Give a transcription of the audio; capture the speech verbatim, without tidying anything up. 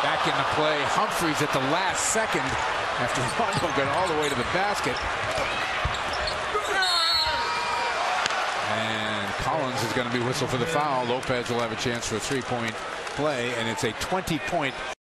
Back into play. Humphries at the last second after Rondo got all the way to the basket. And Collins is going to be whistled for the foul. Lopez will have a chance for a three-point play, and it's a twenty-point